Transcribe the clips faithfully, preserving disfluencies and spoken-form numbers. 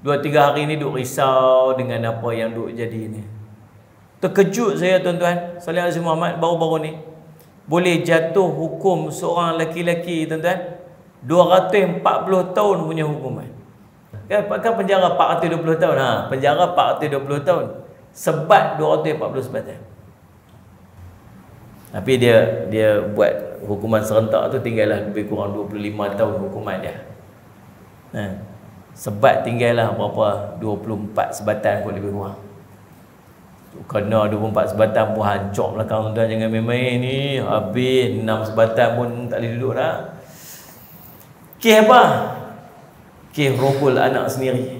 Dua tiga hari ni duk risau dengan apa yang duk jadi ni. Terkejut saya tuan-tuan, Salih Azim Muhammad baru-baru ni boleh jatuh hukum seorang lelaki-lelaki tuan-tuan dua ratus empat puluh tahun punya hukuman. Kan, kan penjara empat ratus dua puluh tahun. Ha, penjara empat ratus dua puluh tahun. Sebat dua ratus empat puluh sebatan. Tapi dia dia buat hukuman serentak tu tinggallah lebih kurang dua puluh lima tahun hukuman dia. Ha. Sebat tinggallah berapa dua puluh empat sebatan kot lebih kurang. Kena dua puluh empat sebatan pun hancur belakang tuan-tuan, jangan main-main ni. Habis enam sebatan pun tak boleh duduk dah. Kes apa? Kes rogol anak sendiri.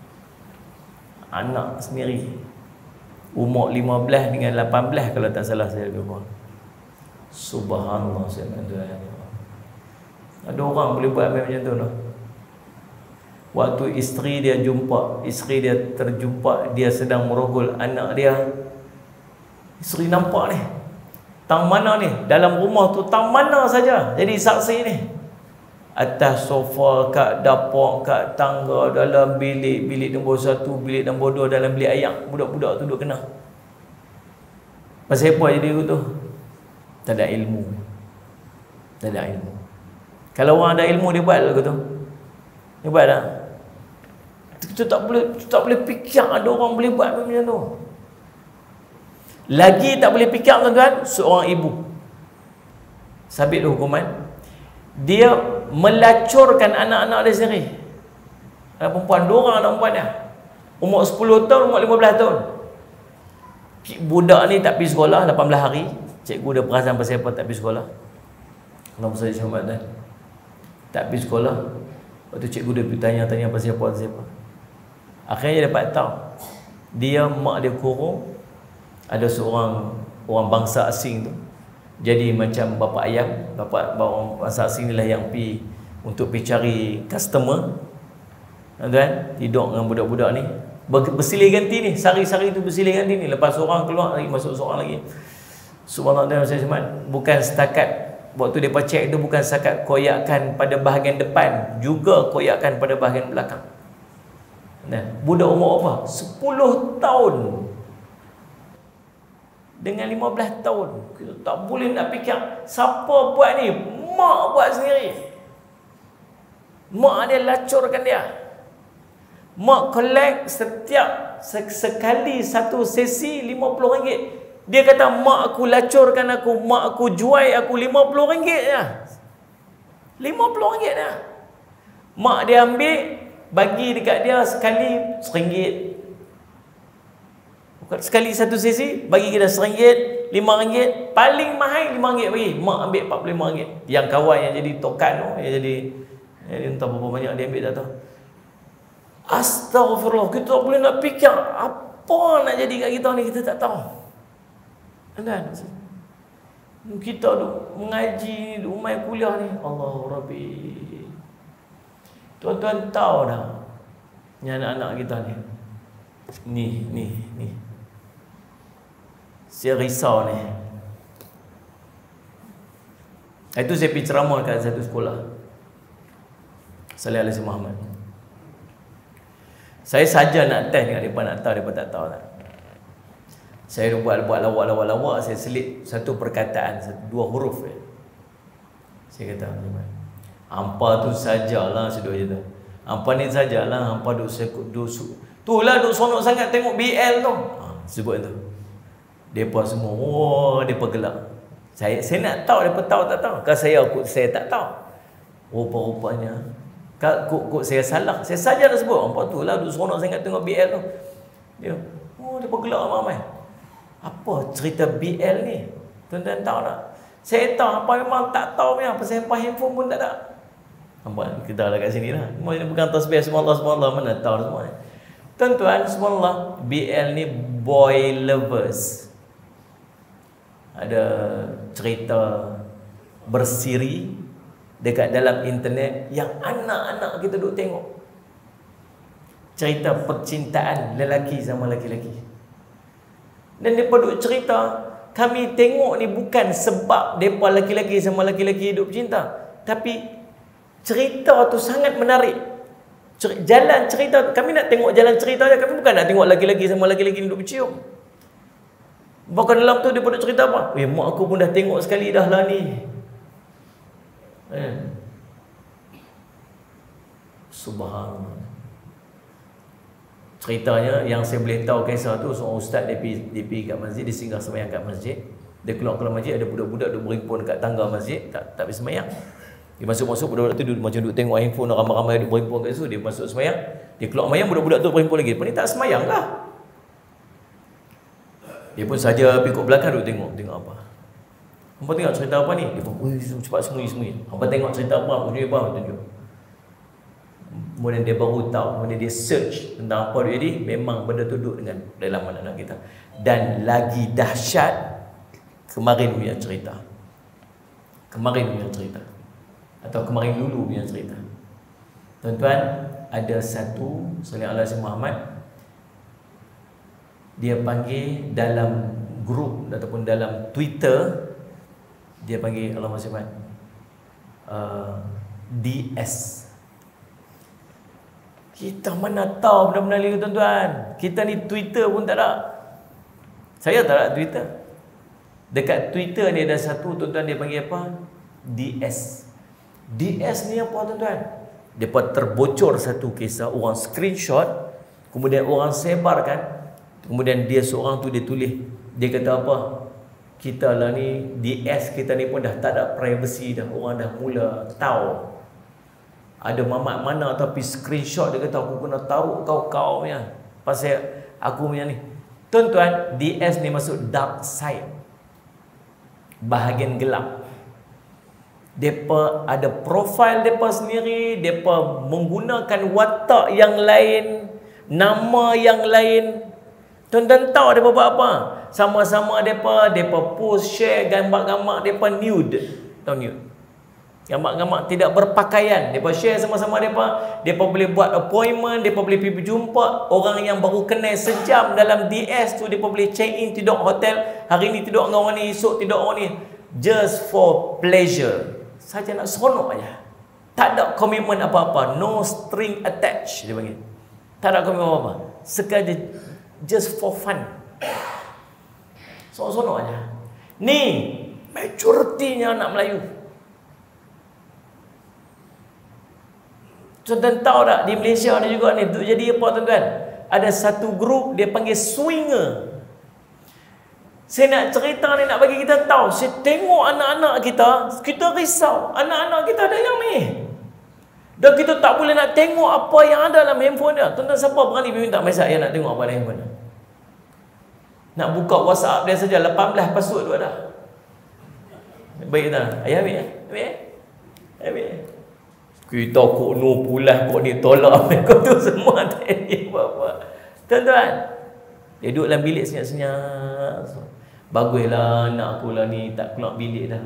Anak sendiri. Umur lima belas dengan lapan belas kalau tak salah saya lebih kurang. Subhanallah saya tuan. Ada orang boleh buat macam tu lah. Waktu isteri dia jumpa, isteri dia terjumpa, dia sedang merogol anak dia. Isteri nampak ni, tang mana ni, dalam rumah tu tang mana saja jadi saksi ni. Atas sofa, kat dapur, kat tangga, dalam bilik, bilik nombor satu, bilik nombor dua, dalam bilik ayak, budak-budak tu duduk kena. Pasal apa jadi tu? Tak ada ilmu. Tak ada ilmu. Kalau orang ada ilmu dia buat lagu tu. Dia buat tak? Kita tak boleh kita tak boleh fikir ada orang boleh buat macam tu. Lagi tak boleh fikir tuan-tuan, seorang ibu sabit hukuman, dia melacurkan anak-anak dia sendiri. Ada perempuan, dua orang anak perempuan dia. Umur sepuluh tahun, umur lima belas tahun. Budak ni tak pergi sekolah lapan belas hari. Cikgu dia perasan pasal apa tak pergi sekolah. Kenapa saya selamat dah? Tak pergi sekolah. Lepas tu cikgu dia pergi tanya-tanya pasal apa, pasal apa. Akhirnya dia dapat tahu, dia mak dia kurung, ada seorang orang bangsa asing tu. Jadi macam bapa ayam, bapa orang bangsa asing ni lah yang pi untuk pergi cari customer. Tuan, tidur dengan budak-budak ni. Bersilih ganti ni, sari-sari tu bersilih ganti ni. Lepas seorang keluar lagi, masuk seorang lagi. Subhanallah, saya semat. Bukan setakat waktu mereka cek tu, bukan setakat koyakan pada bahagian depan, juga koyakan pada bahagian belakang. Nah, budak umur apa? sepuluh tahun dengan lima belas tahun. Kita tak boleh nak fikir siapa buat ni. Mak buat sendiri. Mak dia lacurkan dia. Mak collect setiap sekali satu sesi lima puluh ringgit. Dia kata mak aku lacurkan aku, mak aku jual aku lima puluh ringgit je. lima puluh ringgit je. Mak dia ambil, bagi dekat dia sekali seringgit. Sekali satu sesi bagi kita seringgit, lima ringgit, paling mahal lima ringgit bagi. Mak ambil empat puluh lima ringgit. Yang kawan yang jadi tokan tu, yang jadi yang entah berapa banyak dia ambil tak tahu. Astaghfirullah, kita tak boleh nak fikir apa nak jadi kat kita ni, kita tak tahu. Kan? Kita duk mengaji, duk main kuliah ni, Allah Rabbi. Tuan-tuan tahu dah, ni anak-anak kita ni, ni, ni, ni. Saya risau ni. Itu saya pergi ceramah kat satu sekolah, Salih Azim Muhammad. Saya saja nak test dengan mereka, nak tahu mereka tak tahu tak. Saya buat-buat lawak-lawak-lawak, saya selit satu perkataan, satu, dua huruf eh. Saya kata, hampa tu sajalah, sedut je tu. Hampa ni sajalah, hampa duk sekut, duk itulah duk sonok sangat tengok B L tu. Ha, sebut tu. Depa semua, oh, depa gelak. Saya saya nak tahu depa tahu tak tahu. Kalau saya aku saya tak tahu. Rupa-rupanya kok-kok saya salah. Saya saja dah sebut, hampa tu lah duk sonok sangat tengok B L tu. Dia, oh, depa gelak ramai. Apa cerita B L ni? Tuan-tuan tahu tak? Saya tahu apa memang tak tahu memang. Pasal apa handphone pun tak ada. Nampak kita lah kat sini lah. Ini bukan tasbih subhanallah subhanallah, mana tahu semua. Tuan-tuan subhanallah, B L ni boy lovers. Ada cerita bersiri dekat dalam internet yang anak-anak kita duk tengok. Cerita percintaan lelaki sama lelaki-lelaki. Dan mereka duk cerita, kami tengok ni bukan sebab mereka lelaki-lelaki sama lelaki-lelaki hidup cinta, tapi cerita tu sangat menarik. Jalan cerita, kami nak tengok jalan cerita je. Kami bukan nak tengok lagi-lagi sama lagi-lagi duduk bercium. Bahkan dalam tu dia pun nak cerita apa? Eh, mak aku pun dah tengok sekali dah lah ni. Eh. Subhanallah. Ceritanya yang saya boleh tahu kisah tu, seorang ustaz dia pergi, dia pergi kat masjid, dia singgah sembahyang kat masjid. Dia keluar keluar masjid, ada budak-budak duduk berimpun kat tangga masjid, tak tak pergi sembahyang. Dia masuk-masuk, budak-budak tu duduk, macam duduk tengok handphone, ramai-ramai duduk berimpun kat situ. Dia masuk sembahyang, dia keluar sembahyang, budak-budak tu berimpun lagi. Lepas ni tak sembahyang lah. Dia pun saja pergi kat belakang duduk tengok, tengok apa. Hampa tengok cerita apa ni? Dia pun, "Ui, cepat sembunyi-sembunyi." Hampa tengok cerita apa? Tunjuk apa? Tunjuk. Kemudian dia baru tahu, kemudian dia search tentang apa dia jadi, memang benda tu duduk dengan dalam anak-anak kita. Dan lagi dahsyat, kemarin punya cerita. Kemarin punya cerita. Atau kemarin dulu punya cerita. Tuan-tuan, ada satu sallallahu alaihi Muhammad, dia panggil dalam grup ataupun dalam Twitter, dia panggil Allah Subhanahu uh, D S. Kita mana tahu benda-benda ni tuan-tuan. Kita ni Twitter pun tak ada. Saya tak ada Twitter. Dekat Twitter ni ada satu tuan-tuan, dia panggil apa? D S. D S ni apa tuan-tuan? Depa terbocor satu kisah, orang screenshot, kemudian orang sebarkan. Kemudian dia seorang tu dia tulis, dia kata apa? Kita lah ni, D S kita ni pun dah tak ada privacy dah. Orang dah mula tahu. Ada mamat mana tapi screenshot, dia kata aku kena taruh kau-kau punya pasal aku punya ni. Tuan-tuan, D S ni masuk dark side, bahagian gelap. Depa ada profil depa sendiri, depa menggunakan watak yang lain, nama yang lain. Tuan-tuan tahu depa buat apa? Sama-sama depa depa post share gambar-gambar depa nude. Tahu nude? Gambar-gambar tidak berpakaian. Depa share sama-sama depa. Depa boleh buat appointment, depa boleh pergi berjumpa orang yang baru kenal sejam dalam D S tu. Depa boleh check in tidur hotel. Hari ni tidur dengan orang ni, esok tidur orang ni. Just for pleasure. Saja nak seronok aja. Tak ada komitmen apa-apa. No string attached, dia panggil. Tak ada komitmen apa-apa. Sekadar just for fun. Seronok-seronok aja. Ni majoritinya anak Melayu. Tuan-tuan tahu tak, di Malaysia ada juga ni, jadi apa tuan-tuan? Ada satu grup dia panggil swinger. Saya nak cerita ni, nak bagi kita tahu. Saya tengok anak-anak kita, kita risau. Anak-anak kita ada yang ni. Dan kita tak boleh nak tengok apa yang ada dalam handphone dia. Tuan-tuan, siapa berani minta mesej yang nak tengok apa dalam handphone dia? Nak buka WhatsApp dia saja, lapan belas password tu ada. Baik tak? Ayah ambil ya? Ambil ya? Ambil ya? Kita kok no pulas kok ni tolak mereka tu semua tak ada apa-apa. Tuan-tuan, dia duduk dalam bilik senyap-senyap. Baguslah anak aku lah ni tak keluar bilik dah.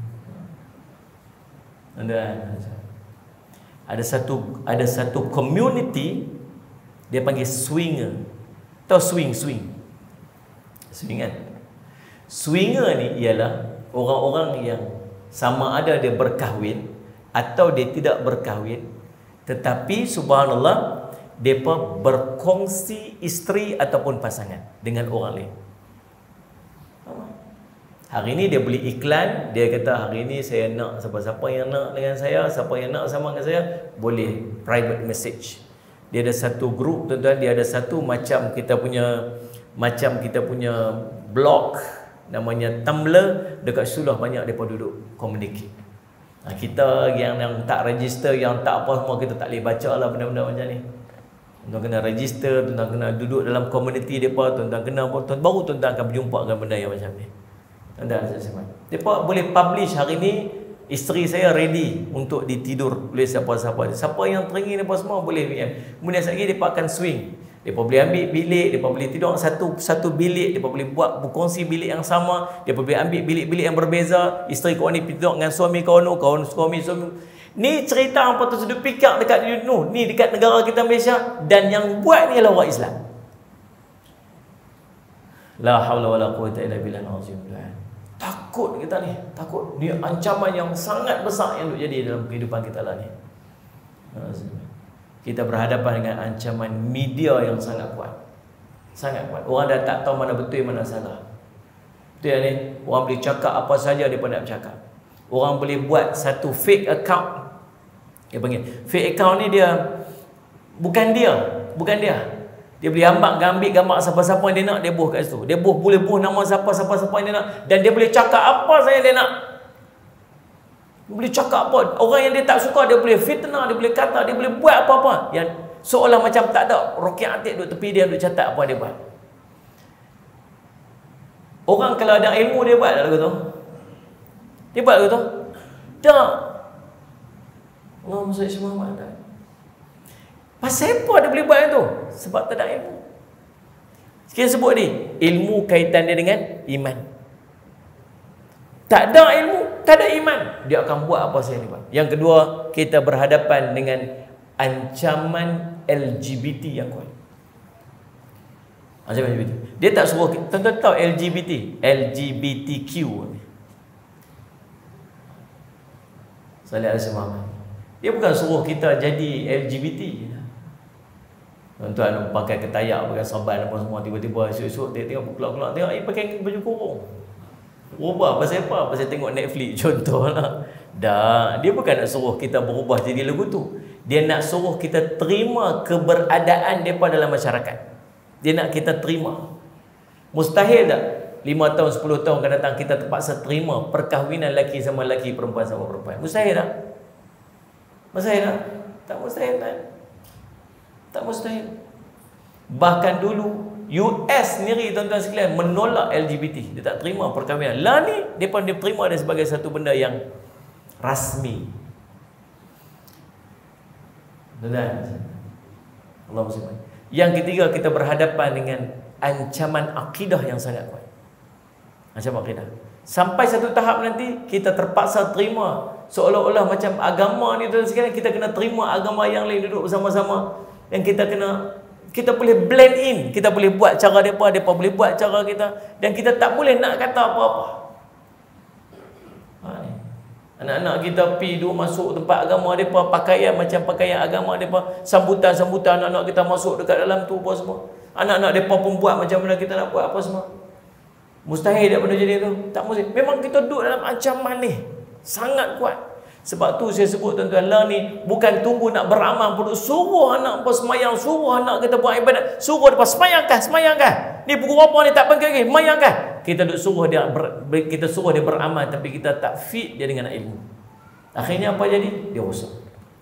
Tuan-tuan, ada satu ada satu community dia panggil swinger. Tahu swing swing? Swing kan? Swinger ni ialah orang-orang yang sama ada dia berkahwin atau dia tidak berkahwin, tetapi subhanallah mereka berkongsi isteri ataupun pasangan dengan orang lain. Hari ini dia beli iklan, dia kata hari ini saya nak siapa-siapa yang nak dengan saya, siapa yang nak sama dengan saya, boleh private message. Dia ada satu grup tuan-tuan, dia ada satu macam kita punya macam kita punya blog namanya Tumblr, dekat situ lah banyak mereka duduk communicate. Nah, kita yang yang tak register, yang tak apa semua, kita tak boleh baca lah benda-benda macam ni. Tuan-tuan kena register, tuan-tuan kena duduk dalam komuniti mereka, tuan-tuan kena apa, tuan baru tuan-tuan akan berjumpa dengan benda yang macam ni. Tuan-tuan, mereka boleh publish hari ni, isteri saya ready untuk ditidur oleh siapa-siapa. Siapa yang teringin mereka semua boleh P M. Kemudian sekali mereka akan swing. Mereka boleh ambil bilik, mereka boleh tidur satu satu bilik, mereka boleh buat berkongsi bilik yang sama, mereka boleh ambil bilik-bilik yang berbeza. Isteri kau ni tidur dengan suami kau nu, kau suami suami. Ni cerita apa tu sudah pikir dekat nu, ni dekat negara kita Malaysia, dan yang buat ni adalah orang Islam. La haula wala quwwata illa billahil azim. Takut kita ni, takut. Ni ancaman yang sangat besar yang duk jadi dalam kehidupan kita lah ni. kita berhadapan dengan ancaman media yang sangat kuat. Sangat kuat. Orang dah tak tahu mana betul mana salah. Betul ya ni? Orang boleh cakap apa saja dia nak cakap. Orang boleh buat satu fake account. Dia panggil fake account ni dia bukan dia, bukan dia. Dia boleh ambak ambil gambar siapa-siapa yang dia nak, dia buh kat situ. Dia buh boleh buh nama siapa-siapa yang dia nak, dan dia boleh cakap apa saja dia nak. Dia boleh cakap apa. Orang yang dia tak suka dia boleh fitnah, dia boleh kata, dia boleh buat apa-apa yang seolah macam tak ada Rokiah Atik duduk tepi dia, duduk catat apa dia buat. Orang kalau ada ilmu dia buat tak lagu tu? Dia buat lagu tu? Tak. Allah Musa semua mana? Pasal apa dia boleh buat itu? Sebab tak ada ilmu. Sekian sebut ni, ilmu kaitan dia dengan iman. Tak ada ilmu, tak ada iman, dia akan buat apa saja dia buat. Yang kedua, kita berhadapan dengan ancaman L G B T yang kuat. Ancaman L G B T. Dia tak suruh, tuan-tuan tahu L G B T, L G B T Q. Salih Al-Muhammad. Dia bukan suruh kita jadi L G B T. Tuan-tuan pakai ketayak, pakai saban apa semua, tiba-tiba esok-esok dia tengok kelak-kelak, tengok eh pakai baju kurung. Berubah pasal apa? Pasal tengok Netflix contohlah. Dah, dia bukan nak suruh kita berubah jadi lagu tu. Dia nak suruh kita terima keberadaan depa dalam masyarakat. Dia nak kita terima. Mustahil tak lima tahun, sepuluh tahun akan datang kita terpaksa terima perkahwinan lelaki sama lelaki, perempuan sama perempuan? Mustahil tak? Mustahil tak? Tak mustahil tak? Tak mustahil. Bahkan dulu U S sendiri tuan-tuan sekalian menolak L G B T. Dia tak terima perkahwinan. Lah ni dia pun dia terima dia sebagai satu benda yang rasmi. Tuan-tuan, Allah Subhanahu. Yang ketiga, kita berhadapan dengan ancaman akidah yang sangat kuat. Ancaman akidah. Sampai satu tahap nanti kita terpaksa terima seolah-olah macam agama ni tuan-tuan sekalian, kita kena terima agama yang lain duduk bersama-sama. Yang kita kena, kita boleh blend in, kita boleh buat cara mereka, mereka boleh buat cara kita, dan kita tak boleh nak kata apa-apa. Ha, ni. Anak-anak kita pergi duduk masuk tempat agama mereka, pakaian macam pakaian agama mereka, sambutan-sambutan anak-anak kita masuk dekat dalam tu apa semua. Anak-anak mereka pun buat macam mana kita nak buat apa semua. Mustahil tak benda jadi tu? Tak mustahil. Memang kita duduk dalam ancaman ni sangat kuat. Sebab tu saya sebut tuan-tuan, lah ni bukan tunggu nak beramal pun, suruh anak apa semayang, suruh anak kita buat ibadat, suruh dia semayangkah, semayangkah. Ni pukul berapa ni tak panggil lagi, semayangkah. Kita duk suruh dia ber, kita suruh dia beramal, tapi kita tak fit dia dengan ilmu. Akhirnya apa jadi? Dia rosak.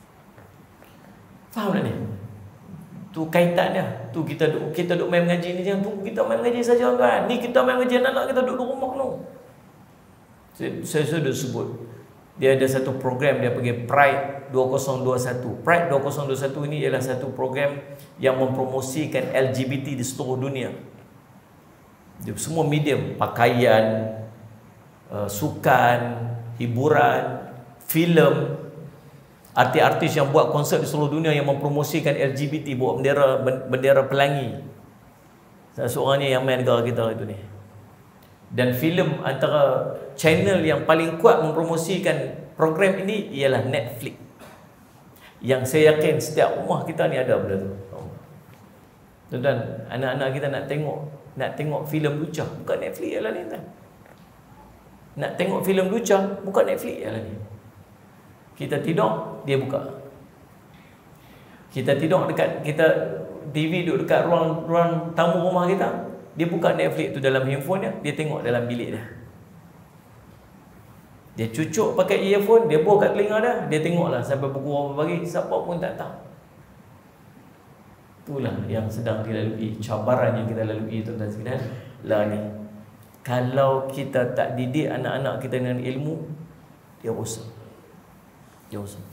Faham tak ni? Tu kaitan dia. Tu kita duk kita duk main mengaji ni, jangan tunggu kita main mengaji saja tuan. Ni kita main mengaji anak-anak kita duduk di rumah tu. Saya, saya sudah sebut. Dia ada satu program dia panggil Pride dua ribu dua puluh satu. Pride dua ribu dua puluh satu ini ialah satu program yang mempromosikan L G B T di seluruh dunia. Dia semua medium, pakaian, uh, sukan, hiburan, filem, artis-artis yang buat konsert di seluruh dunia yang mempromosikan L G B T, bawa bendera bendera pelangi. Salah seorangnya yang main negara kita itu ni. Dan filem antara channel yang paling kuat mempromosikan program ini ialah Netflix. Yang saya yakin setiap rumah kita ni ada benda tu. Tuan-tuan, anak-anak kita nak tengok nak tengok filem lucah, bukan Netflix ialah ni tuan. Nak tengok filem lucah, bukan Netflix ialah ni. Kita tidur, dia buka. Kita tidur dekat kita T V duduk dekat ruang ruang tamu rumah kita. Dia buka Netflix tu dalam handphone dia, dia tengok dalam bilik dia. Dia cucuk pakai earphone, dia bawa kat telinga dia, dia tengoklah sampai pukul berapa pagi, siapa pun tak tahu. Itulah yang sedang dilalui, cabaran yang kita lalui tuan-tuan sekalian. Lah ni, kalau kita tak didik anak-anak kita dengan ilmu, dia rosak. Dia rosak.